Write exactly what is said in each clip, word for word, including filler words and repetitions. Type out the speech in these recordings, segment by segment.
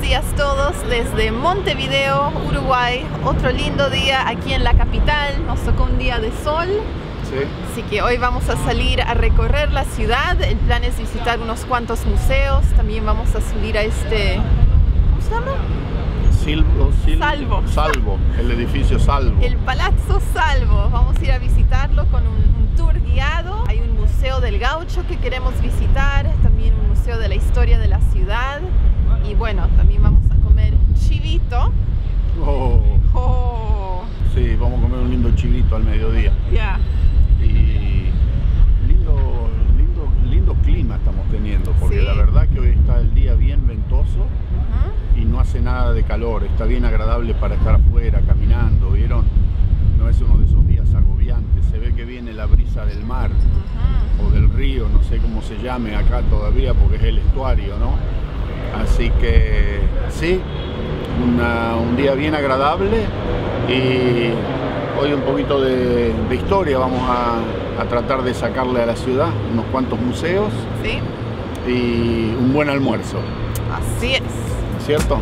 días todos desde Montevideo, Uruguay. Otro lindo día aquí en la capital. Nos tocó un día de sol. Sí. Así que hoy vamos a salir a recorrer la ciudad. El plan es visitar unos cuantos museos. También vamos a subir a este... ¿Cómo se llama? Silvo, Silvo, Salvo. Salvo, el edificio Salvo. El Palazzo Salvo. Vamos a ir a visitarlo con un, un tour guiado. Hay un museo del gaucho que queremos visitar. También un museo de la historia de la ciudad. Y bueno, también vamos a comer chivito. Oh. Oh. Sí, vamos a comer un lindo chivito al mediodía. Ya. Yeah. Y lindo, lindo, lindo clima estamos teniendo, porque sí. la verdad que hoy está el día bien ventoso. Uh-huh. Y no hace nada de calor, está bien agradable para estar afuera caminando, ¿vieron? No es uno de esos días agobiantes, se ve que viene la brisa del mar uh-huh. o del río, no sé cómo se llame acá todavía porque es el estuario, ¿no? Así que sí, una, un día bien agradable y hoy un poquito de, de historia vamos a, a tratar de sacarle a la ciudad unos cuantos museos ¿sí? Y un buen almuerzo. Así es. ¿Cierto?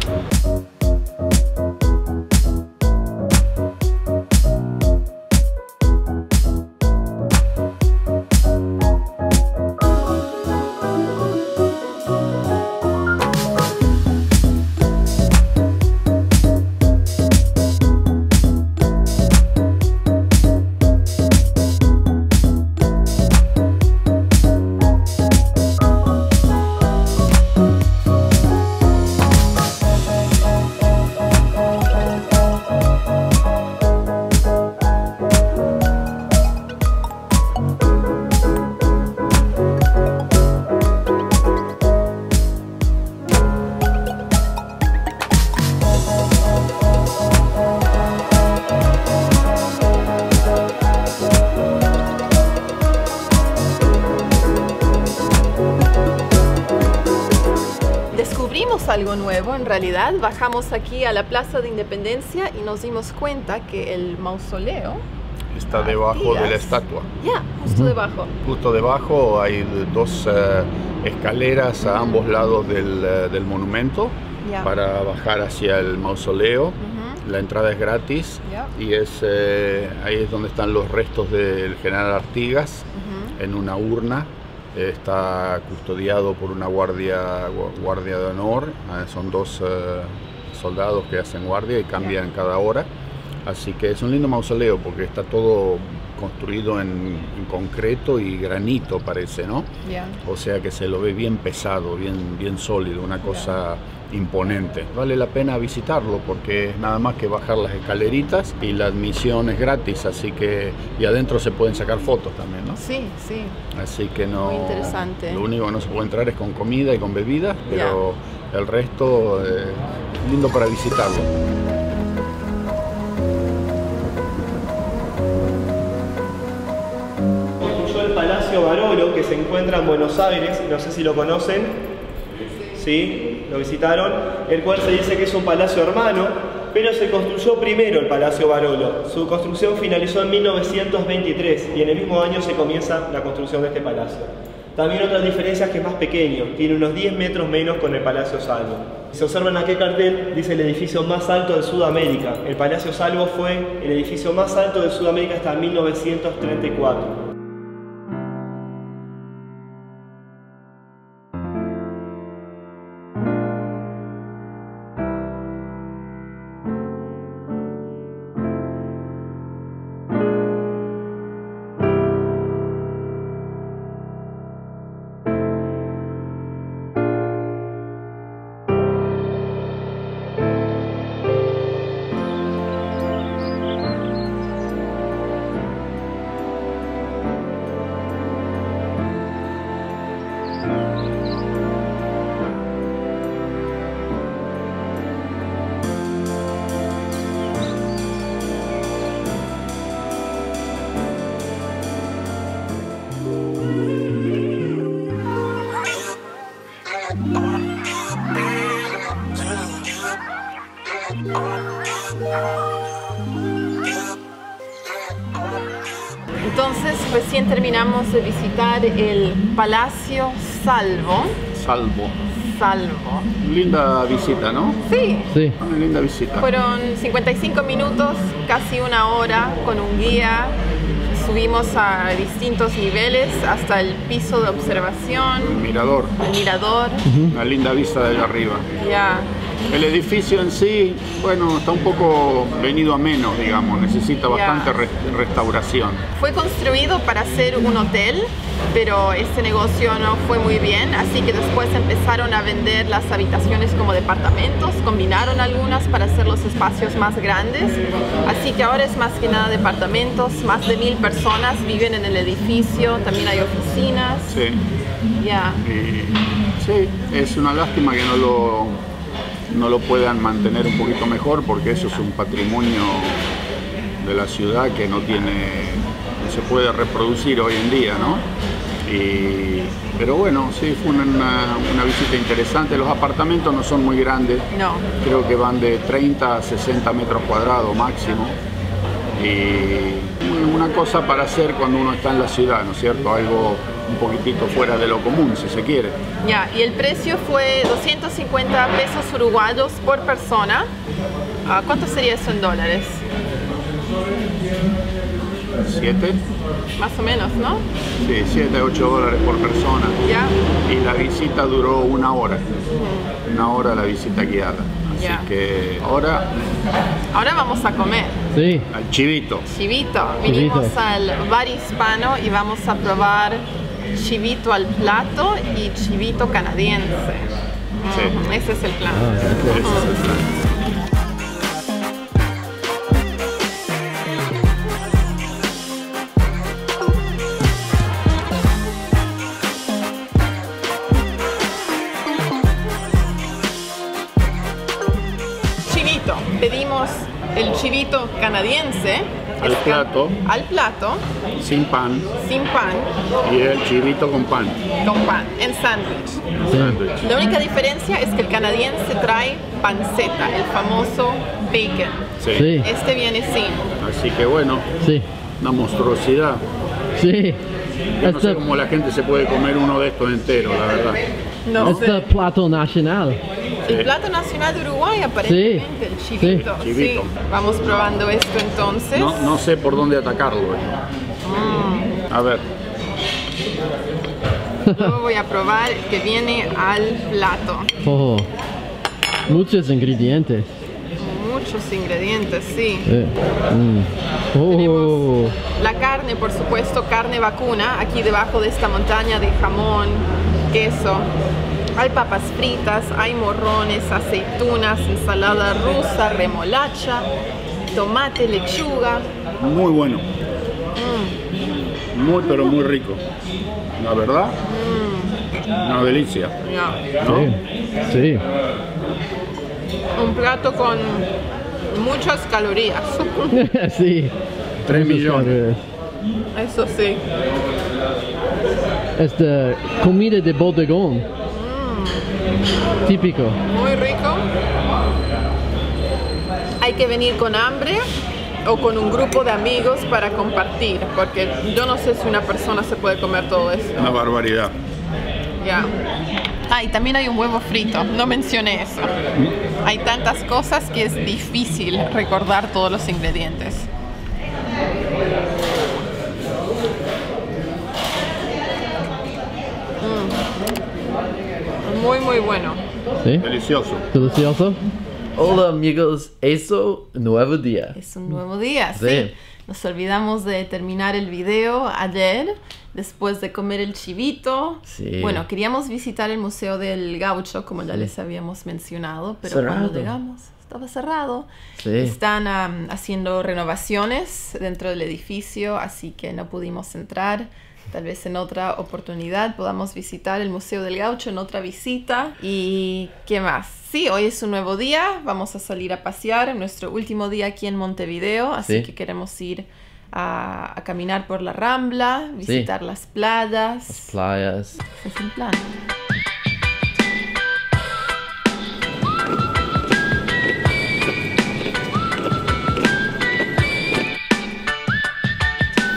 Descubrimos algo nuevo en realidad. Bajamos aquí a la Plaza de Independencia y nos dimos cuenta que el mausoleo está debajo de la estatua. Ya, yeah, justo uh-huh. debajo. Justo debajo hay dos uh, escaleras a ambos lados del, uh, del monumento yeah. para bajar hacia el mausoleo. Uh-huh. La entrada es gratis yeah. y es, eh, ahí es donde están los restos del general Artigas uh-huh. en una urna. Está custodiado por una guardia, guardia de honor, son dos uh, soldados que hacen guardia y cambian yeah. cada hora. Así que es un lindo mausoleo porque está todo construido en, en concreto y granito parece, ¿no? Yeah. O sea que se lo ve bien pesado, bien, bien sólido, una cosa yeah. imponente. Vale la pena visitarlo porque es nada más que bajar las escaleritas y la admisión es gratis, así que y adentro se pueden sacar fotos también, ¿no? Sí, sí. Así que no. Muy interesante. Lo único que no se puede entrar es con comida y con bebidas, pero yeah. el resto es eh, lindo para visitarlo. El Palacio Barolo, que se encuentra en Buenos Aires, no sé si lo conocen, ¿sí? Lo visitaron, el cual se dice que es un palacio hermano, pero se construyó primero el Palacio Barolo. Su construcción finalizó en mil novecientos veintitrés y en el mismo año se comienza la construcción de este palacio. También otra diferencia es que es más pequeño, tiene unos diez metros menos con el Palacio Salvo. Si se observan aquí el cartel, dice el edificio más alto de Sudamérica. El Palacio Salvo fue el edificio más alto de Sudamérica hasta mil novecientos treinta y cuatro. Entonces, recién terminamos de visitar el Palacio Salvo. Salvo. salvo. Linda visita, ¿no? Sí. Sí. Una linda visita. Fueron cincuenta y cinco minutos, casi una hora, con un guía. Subimos a distintos niveles hasta el piso de observación, El mirador. el mirador. Una linda vista de allá arriba. Ya. El edificio en sí, bueno, está un poco venido a menos, digamos. Necesita bastante Ya. re- restauración. Fue construido para ser un hotel, pero este negocio no fue muy bien, así que después empezaron a vender las habitaciones como departamentos, combinaron algunas para hacer los espacios más grandes, así que ahora es más que nada departamentos, más de mil personas viven en el edificio, también hay oficinas, Sí. ya. Y, sí, es una lástima que no lo, no lo puedan mantener un poquito mejor, porque eso es un patrimonio de la ciudad que no tiene, no se puede reproducir hoy en día, ¿no? Y, pero bueno, sí, fue una, una visita interesante. Los apartamentos no son muy grandes, No, creo que van de treinta a sesenta metros cuadrados máximo. Y una cosa para hacer cuando uno está en la ciudad, ¿no es cierto? Algo un poquitito fuera de lo común, si se quiere. ya. Y el precio fue doscientos cincuenta pesos uruguayos por persona. Ah, ¿cuánto sería eso en dólares? ¿Siete? Más o menos, ¿no? Sí, siete, ocho dólares por persona. Ya. Y la visita duró una hora. Una hora la visita guiada. Así Ya. que ahora Ahora vamos a comer. Sí. al chivito. Chivito. Vinimos Chivito. al bar hispano y vamos a probar chivito al plato y chivito canadiense. Sí. Mm, ese es el plan. Ah, Ese es el plan. Chivito. Pedimos el chivito canadiense. Al Está- plato. Al plato, Sin pan sin pan, y el chivito con pan. con pan, en sándwich. Sí. Sándwich. La única diferencia es que el canadiense trae panceta, el famoso bacon. Sí. Sí. Este viene sin. Así que bueno, Sí. una monstruosidad. Sí. Yo no sé Este, cómo la gente se puede comer uno de estos enteros, la verdad. No este sé. plato nacional. El plato nacional de Uruguay, aparentemente, el chivito. Sí, chivito. Sí. Vamos probando esto entonces. No, no sé por dónde atacarlo. Mm. A ver, Luego voy a probar el que viene al plato. Oh. Muchos ingredientes. Muchos ingredientes, sí. Eh, mm. Oh. Tenemos la carne, por supuesto, carne vacuna, aquí debajo de esta montaña de jamón, queso. Hay papas fritas, hay morrones, aceitunas, ensalada rusa, remolacha, tomate, lechuga. muy bueno. Muy, pero muy rico. La verdad, una delicia. Ya. ¿No? Sí. Sí. Un plato con muchas calorías. Sí. Tres Muchos millones. calorías. Eso sí. Este, comida de bodegón. Típico. Muy rico. Hay que venir con hambre o con un grupo de amigos para compartir, porque yo no sé si una persona se puede comer todo eso. Una barbaridad. Ya. Ah, y también hay un huevo frito, no mencioné eso. Hay tantas cosas que es difícil recordar todos los ingredientes. Mm. Muy, muy bueno. Sí. Delicioso. Delicioso. Hola amigos, eso nuevo día. Es un nuevo día, sí. Sí. Nos olvidamos de terminar el video ayer, después de comer el chivito. Sí. Bueno, queríamos visitar el Museo del Gaucho, como ya les habíamos mencionado, pero Cerrado. cuando llegamos estaba cerrado. Sí. Están am, haciendo renovaciones dentro del edificio, así que no pudimos entrar. Tal vez en otra oportunidad podamos visitar el Museo del Gaucho en otra visita. ¿Y qué más? Sí, hoy es un nuevo día. Vamos a salir a pasear. Nuestro último día aquí en Montevideo. Así Sí. que queremos ir a, a caminar por la Rambla, visitar las playas. Las playas. Ese es el plan.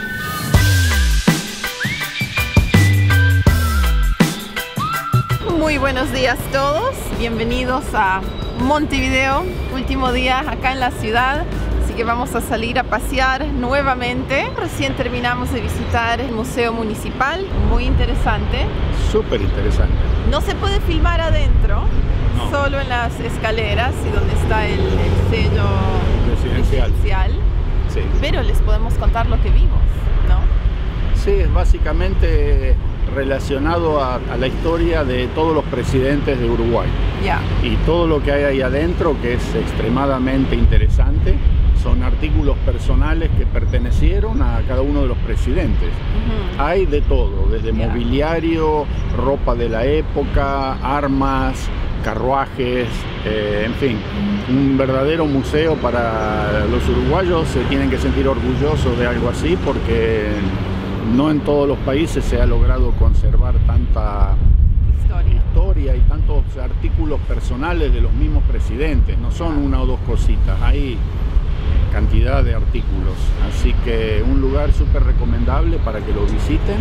Muy Muy buenos días todos, bienvenidos a Montevideo, último día acá en la ciudad, así que vamos a salir a pasear nuevamente. Recién terminamos de visitar el Museo Municipal, muy interesante. Súper interesante. No se puede filmar adentro, no. Solo en las escaleras y donde está el, el sello presidencial. presidencial. Sí. Pero les podemos contar lo que vimos, ¿no? Sí, es básicamente relacionado a, a la historia de todos los presidentes de Uruguay. Ya. Y todo lo que hay ahí adentro, que es extremadamente interesante, son artículos personales que pertenecieron a cada uno de los presidentes. Uh-huh. Hay de todo, desde yeah. mobiliario, ropa de la época, armas, carruajes, eh, en fin, un verdadero museo para los uruguayos. Se tienen que sentir orgullosos de algo así porque no en todos los países se ha logrado conservar tanta historia, historia y tantos artículos personales de los mismos presidentes. No son una o dos cositas, hay cantidad de artículos. Así que un lugar súper recomendable para que lo visiten.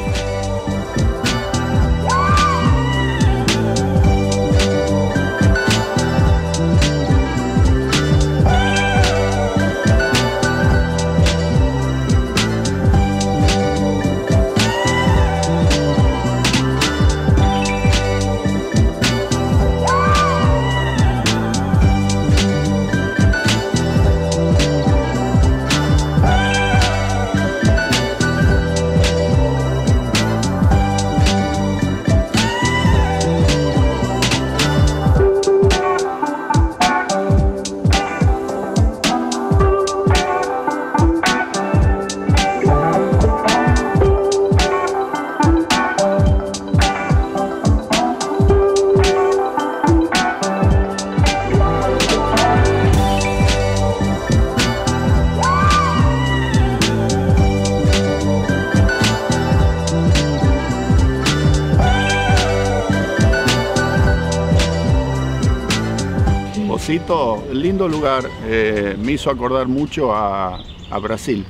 Lindo lugar, eh, me hizo acordar mucho a, a Brasil,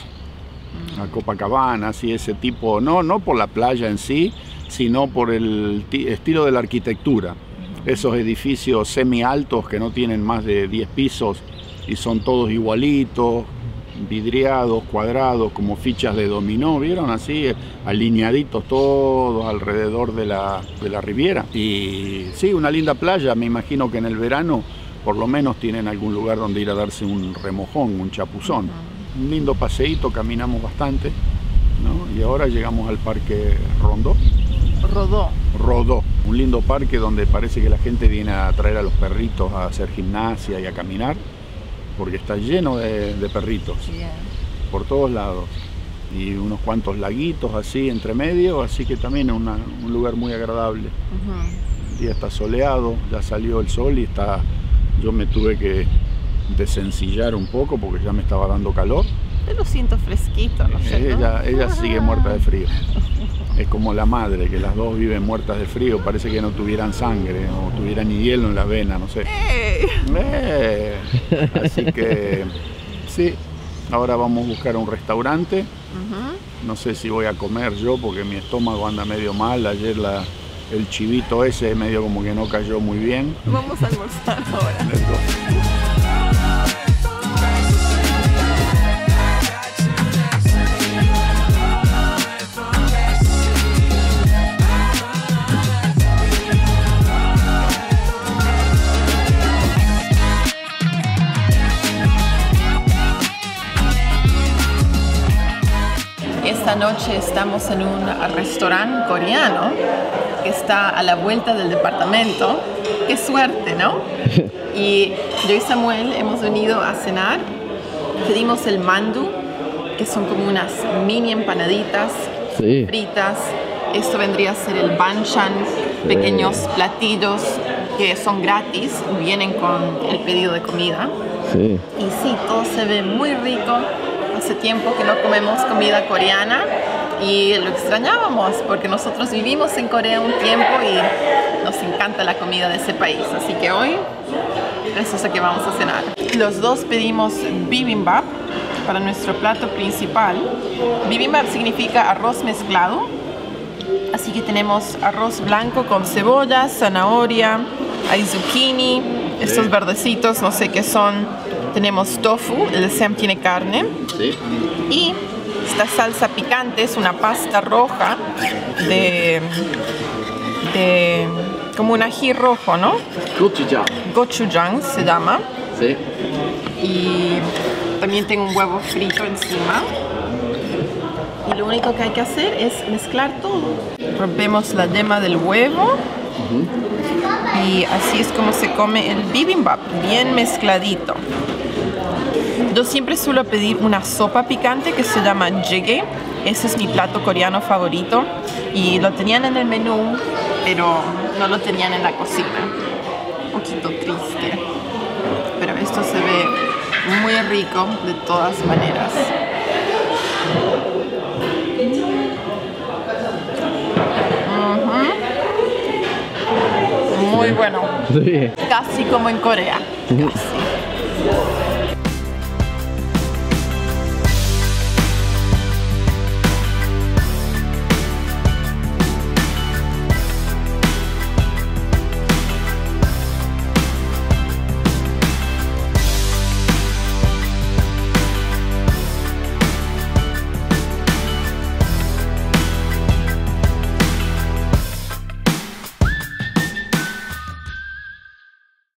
a Copacabana, así ese tipo, no, no por la playa en sí, sino por el estilo de la arquitectura. Esos edificios semi-altos que no tienen más de diez pisos y son todos igualitos, vidriados, cuadrados, como fichas de dominó, ¿vieron? Así, alineaditos todos alrededor de la, de la Riviera. Y sí, una linda playa, me imagino que en el verano por lo menos tienen algún lugar donde ir a darse un remojón, un chapuzón. Uh-huh. Un lindo paseíto, caminamos bastante, ¿no? Y ahora llegamos al Parque Rondó. Rodó. Rodó, un lindo parque donde parece que la gente viene a traer a los perritos a hacer gimnasia y a caminar, porque está lleno de, de perritos, yeah. por todos lados. Y unos cuantos laguitos así entre medio, así que también es una, un lugar muy agradable. Uh-huh. El día está soleado, ya salió el sol y está... Yo me tuve que desencillar un poco porque ya me estaba dando calor. Yo lo siento fresquito, no sé, ¿no? Ella, ella sigue muerta de frío. Es como la madre, que las dos viven muertas de frío. Parece que no tuvieran sangre o tuvieran ni hielo en las venas, no sé. ¡Eh! Eh. Así que sí, ahora vamos a buscar un restaurante. Uh-huh. No sé si voy a comer yo porque mi estómago anda medio mal. Ayer la... el chivito ese medio como que no cayó muy bien. Vamos a almorzar ahora. Esta noche estamos en un restaurante coreano que está a la vuelta del departamento. ¡Qué suerte!, ¿no? Y yo y Samuel hemos venido a cenar. Pedimos el mandu, que son como unas mini empanaditas sí. fritas. Esto vendría a ser el banchan, sí. pequeños platillos que son gratis, vienen con el pedido de comida. Sí. Y sí, todo se ve muy rico. Hace tiempo que no comemos comida coreana y lo extrañábamos porque nosotros vivimos en Corea un tiempo y nos encanta la comida de ese país. Así que hoy eso es lo que vamos a cenar. Los dos pedimos bibimbap para nuestro plato principal. Bibimbap significa arroz mezclado Así que tenemos arroz blanco con cebolla, zanahoria, hay zucchini, estos verdecitos, no sé qué son. Tenemos tofu, el Sam tiene carne. Sí. Y esta salsa picante es una pasta roja de, de como un ají rojo, ¿no? Gochujang. Gochujang se llama. Sí. Y también tengo un huevo frito encima. Y lo único que hay que hacer es mezclar todo. Rompemos la yema del huevo. Uh-huh. Y así es como se come el bibimbap, bien mezcladito. Yo siempre suelo pedir una sopa picante que se llama jjigae. Ese es mi plato coreano favorito. Y lo tenían en el menú, pero no lo tenían en la cocina. Un poquito triste. Pero esto se ve muy rico de todas maneras. Uh-huh. Muy bueno. Sí. Casi como en Corea. Casi.